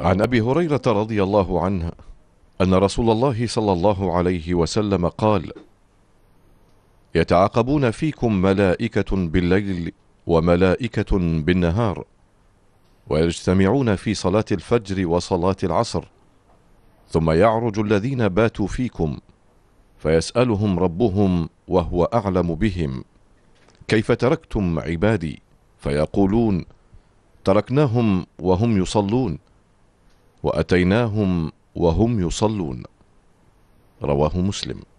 عن أبي هريرة رضي الله عنه أن رسول الله صلى الله عليه وسلم قال: يتعاقبون فيكم ملائكة بالليل وملائكة بالنهار، ويجتمعون في صلاة الفجر وصلاة العصر، ثم يعرج الذين باتوا فيكم فيسألهم ربهم وهو أعلم بهم: كيف تركتم عبادي؟ فيقولون: تركناهم وهم يصلون، وأتيناهم وهم يصلون. رواه مسلم.